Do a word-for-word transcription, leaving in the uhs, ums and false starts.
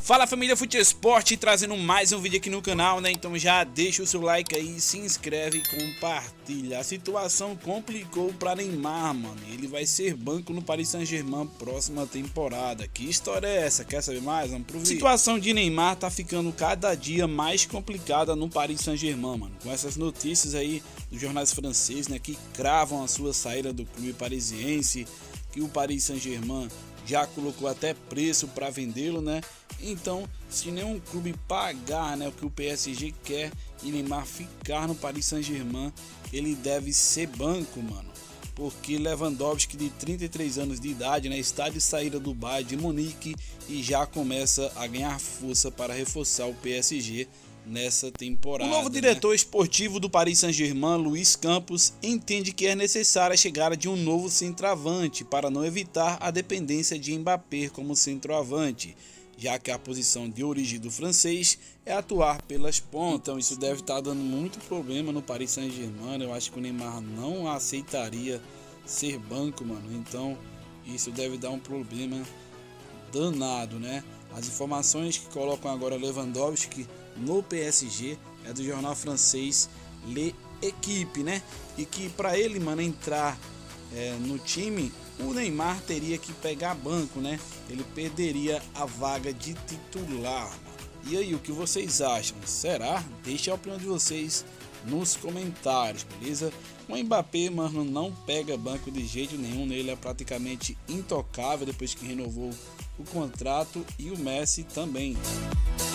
Fala família Fute Esporte, trazendo mais um vídeo aqui no canal, né? Então já deixa o seu like aí, se inscreve e compartilha. A situação complicou para Neymar, mano. Ele vai ser banco no Paris Saint-Germain próxima temporada. Que história é essa? Quer saber mais? Vamos pro vídeo. A situação de Neymar tá ficando cada dia mais complicada no Paris Saint-Germain, mano. Com essas notícias aí dos jornais franceses, né, que cravam a sua saída do clube parisiense, que o Paris Saint-Germain já colocou até preço para vendê-lo, né? Então, se nenhum clube pagar, né, o que o P S G quer e Neymar ficar no Paris Saint-Germain, ele deve ser banco, mano. Porque Lewandowski, de trinta e três anos de idade, né, está de saída do Bayern de Munique e já começa a ganhar força para reforçar o P S G nessa temporada. O novo diretor, né, esportivo do Paris Saint-Germain, Luis Campos, entende que é necessária a chegada de um novo centroavante para não evitar a dependência de Mbappé como centroavante, já que a posição de origem do francês é atuar pelas pontas. Então isso deve estar dando muito problema no Paris Saint-Germain. Eu acho que o Neymar não aceitaria ser banco, mano. Então isso deve dar um problema danado, né? As informações que colocam agora Lewandowski no P S G é do jornal francês L'Équipe, né? E que para ele, mano, entrar é, no time, o Neymar teria que pegar banco, né? Ele perderia a vaga de titular. E aí, o que vocês acham? Será? Deixe a opinião de vocês nos comentários, beleza? O Mbappé, mano, não pega banco de jeito nenhum. Ele é praticamente intocável depois que renovou o contrato, e o Messi também.